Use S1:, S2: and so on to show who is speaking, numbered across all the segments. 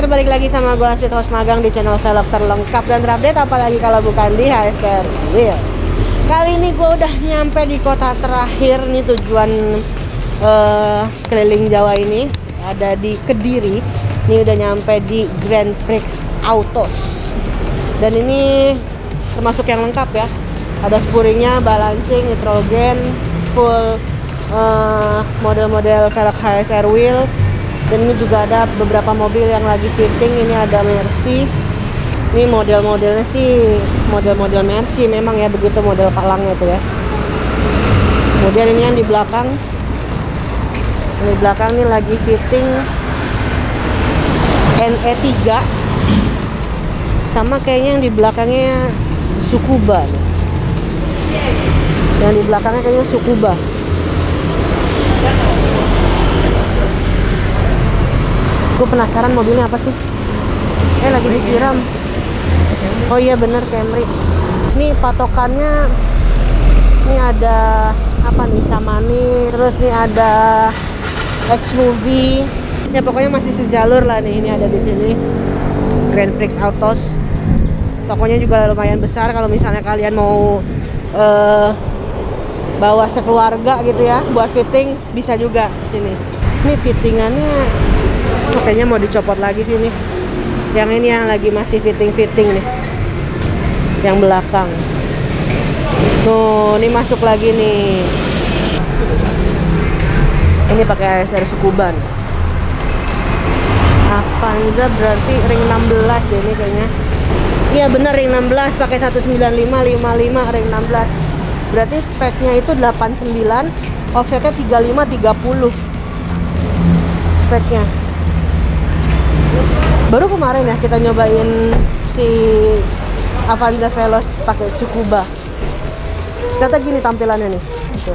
S1: balik lagi sama gue Asit, host magang di channel velg terlengkap dan terupdate, apalagi kalau bukan di HSR Wheel. Kali ini gue udah nyampe di kota terakhir nih, tujuan keliling Jawa ini ada di Kediri. Ini udah nyampe di Grand Prix Autos. Dan ini termasuk yang lengkap ya. Ada spuringnya, balancing, nitrogen, full model-model velg HSR Wheel. Dan ini juga ada beberapa mobil yang lagi fitting. Ini ada Mercy. Ini model-modelnya sih model-model Mercy memang ya, begitu model palangnya tuh ya. Kemudian ini yang di belakang. Ini di belakang nih lagi fitting NE3. Sama kayaknya yang di belakangnya Tsukuba. Yang di belakangnya kayaknya Tsukuba. Gue penasaran mobilnya apa sih? Lagi disiram. Oh iya bener, Camry. Ini patokannya, ini ada apa nih, Samani, terus nih ada X-Movie. Ya pokoknya masih sejalur lah nih. Ini ada di sini Grand Prix Autos. Tokonya juga lumayan besar. Kalau misalnya kalian mau bawa sekeluarga gitu ya buat fitting, bisa juga di sini. Ini fittingannya kayaknya mau dicopot lagi sih nih. Yang ini yang lagi masih fitting nih. Yang belakang. Tuh, ini masuk lagi nih. Ini pakai HSR Tsukuba. Avanza berarti ring 16 deh ini kayaknya. Iya bener, ring 16 pakai 19555 ring 16. Berarti speknya itu 89, offsetnya 3530. Speknya. Baru kemarin ya kita nyobain si Avanza Veloz pakai Tsukuba. Ternyata gini tampilannya nih. Tuh.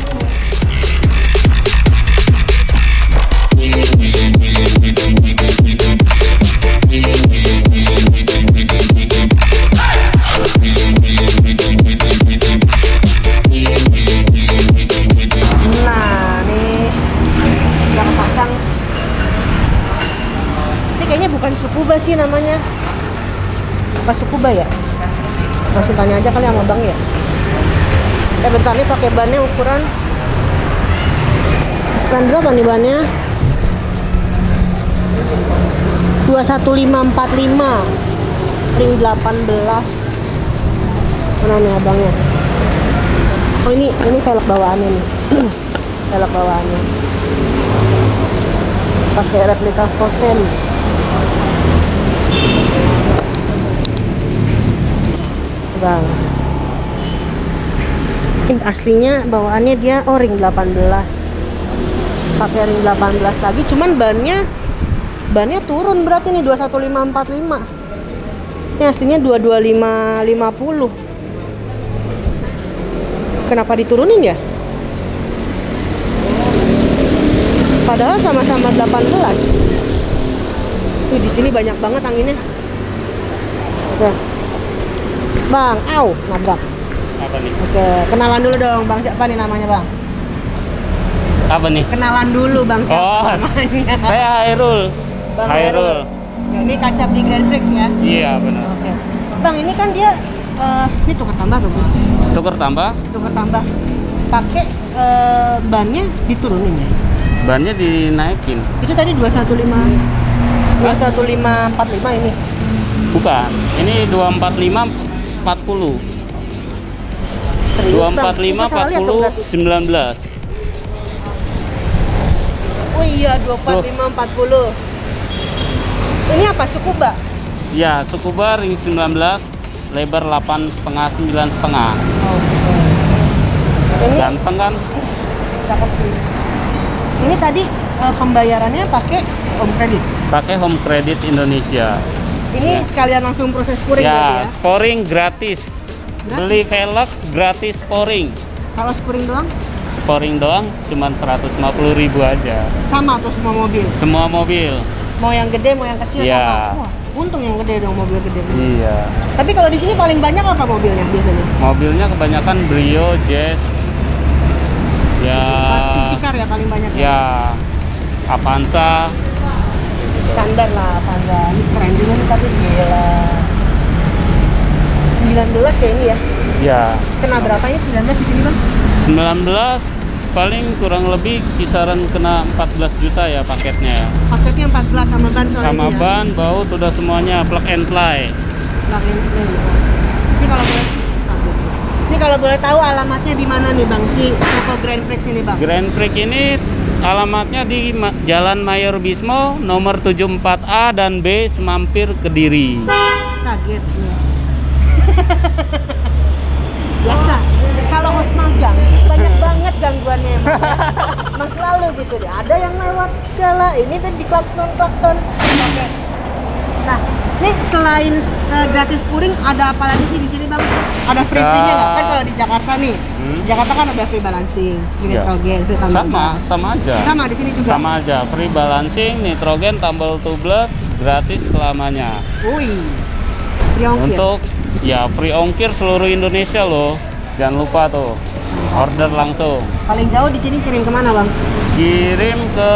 S1: Nah, nih yang pasang. Ini kayaknya bukan Tsukuba sih namanya. Apa Tsukuba ya? Masih tanya aja kali sama bang ya. Bentar nih, pakai bannya ukuran berapa nih bannya? 21545 ring 18. Mana nih abangnya? Oh ini velg bawaannya nih. Velg bawaannya. Pakai replika Fosen. Bang. Aslinya bawaannya dia ring 18. Pakai ring 18 lagi, cuman bannya turun berarti nih 21545. Ini aslinya 22550. Kenapa diturunin ya? Padahal sama-sama 18. Tuh di sini banyak banget anginnya. Oke. Bang, nabrak.
S2: Apa nih?
S1: Oke, kenalan dulu dong Bang, siapa nih namanya Bang?
S2: Apa nih?
S1: Kenalan dulu Bang, siapa namanya?
S2: Saya Hairul.
S1: Bang Hairul. Ya, ini kacap di Grand Prix ya?
S2: Iya benar.
S1: Oke. Bang, ini kan dia ini tukar tambah bagus.
S2: Tukar tambah?
S1: Tukar tambah. Pakai bannya diturunin ya?
S2: Bannya dinaikin.
S1: Itu tadi 21545 ini.
S2: Bukan. Ini 24540.
S1: Serius,
S2: 245 40 19.
S1: Oh iya, 245 40. Ini apa, Tsukuba?
S2: Ya, Tsukuba ring 19, lebar 8,5 9,5.
S1: Ini
S2: ganteng kan?
S1: cakep sih. Ini tadi pembayarannya pakai home credit.
S2: Pakai home credit Indonesia.
S1: Ini sekalian langsung proses spuring
S2: Ya,
S1: ya?
S2: sporing gratis. Beli velg gratis sporing.
S1: Kalau spuring doang?
S2: Sporing doang cuman 150.000 aja.
S1: Sama atau semua mobil?
S2: Semua mobil.
S1: Mau yang gede, mau yang kecil
S2: Ya.
S1: sama? Wah, untung yang gede dong, mobil gede.
S2: Iya.
S1: Tapi kalau di sini paling banyak apa mobilnya biasanya?
S2: Mobilnya kebanyakan Brio, Jazz. Ya.
S1: City car ya paling banyak.
S2: Ya. Avanza. Gitu.
S1: standar lah Avanza. Ini keren juga nih tapi gila. 19 ya ini ya?
S2: Ya.
S1: Kena berapa ini 19 di sini bang?
S2: 19 paling kurang lebih kisaran kena 14 juta ya paketnya ya.
S1: Paketnya 14 sama ban soalnya
S2: Sama
S1: ya?
S2: ban, baut udah semuanya plug and play.
S1: Plug and play. Ini kalau boleh tahu alamatnya di mana nih bang si toko Grand Prix ini bang?
S2: Grand Prix ini alamatnya di Jalan Mayor Bismo nomor 74A dan B Semampir Kediri.
S1: Kaget ya. Biasa kalau host magang banyak banget gangguannya emang ya. Emang selalu gitu deh, ada yang lewat segala ini tadi di klakson. Oke. Nah ini selain gratis puring ada apa lagi sih di sini bang? Ada free-nya nggak? Kan kalau di Jakarta nih Jakarta kan ada free balancing, free nitrogen, free tambal ban.
S2: Sama aja.
S1: Sama di sini juga.
S2: Sama aja, free balancing, nitrogen, tambal tubles, gratis selamanya.
S1: Wih, free ongkir.
S2: Untuk ya free ongkir seluruh Indonesia loh. Jangan lupa tuh, order langsung.
S1: Paling jauh di sini kirim kemana bang?
S2: Kirim ke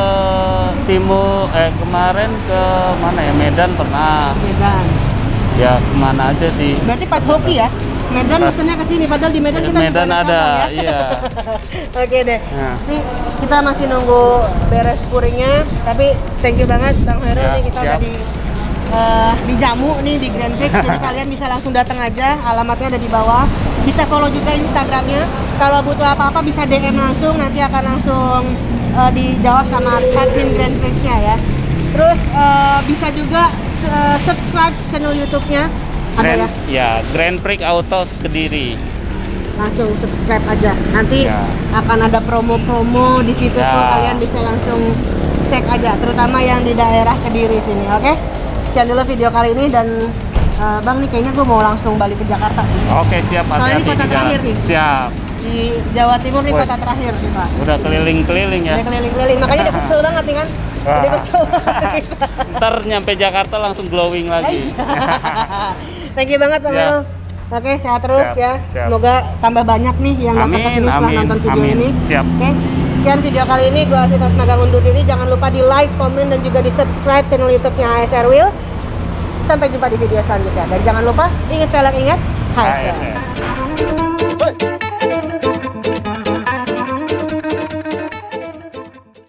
S2: timur, kemarin ke mana ya? Medan pernah.
S1: Medan.
S2: Ya kemana aja sih?
S1: Berarti pas hoki ya? Medan pesennya ke sini, padahal di Medan kita
S2: Medan
S1: juga
S2: ada,
S1: cabang, ya?
S2: iya.
S1: Oke deh.
S2: Nah.
S1: Nih kita masih nunggu beres puringnya, tapi thank you banget Bang Hero
S2: Ya,
S1: nih kita
S2: siap.
S1: udah di jamu nih di Grand Prix, jadi kalian bisa langsung datang aja, alamatnya ada di bawah. Bisa follow juga Instagramnya. Kalau butuh apa-apa bisa DM langsung, nanti akan langsung dijawab sama admin Grand Prix-nya ya. Terus bisa juga subscribe channel YouTube-nya. Ada ya?
S2: Ya, Grand Prix Autos Kediri.
S1: Langsung subscribe aja. Nanti
S2: Ya.
S1: akan ada promo-promo di situ
S2: Ya.
S1: tuh, kalian bisa langsung cek aja, terutama yang di daerah Kediri sini. Oke? Sekian dulu video kali ini dan Bang nih kayaknya gue mau langsung balik ke Jakarta sih.
S2: Oke, siap.
S1: Soalnya ini
S2: Hati-hati
S1: kota
S2: di jalan.
S1: terakhir nih.
S2: Siap.
S1: Di Jawa Timur nih
S2: Wes.
S1: kota terakhir nih Pak.
S2: Udah keliling-keliling ya.
S1: Udah keliling-keliling, makanya udah kecil banget nih kan.
S2: Wah.
S1: Udah kecil banget.
S2: Ntar nyampe Jakarta langsung glowing lagi.
S1: Thank you banget Bang
S2: Ya.
S1: Erul. Oke, sehat terus
S2: Siap,
S1: ya.
S2: siap.
S1: Semoga tambah banyak nih yang datang ke sini setelah
S2: Amin,
S1: nonton video
S2: amin.
S1: ini.
S2: Siap.
S1: Oke. Sekian video kali ini, gua Asitas Magang undur diri. Jangan lupa di like, komen, dan juga di subscribe channel YouTube-nya ASR Wheel. Sampai jumpa di video selanjutnya. Dan jangan lupa ingat velg, ingat HSR.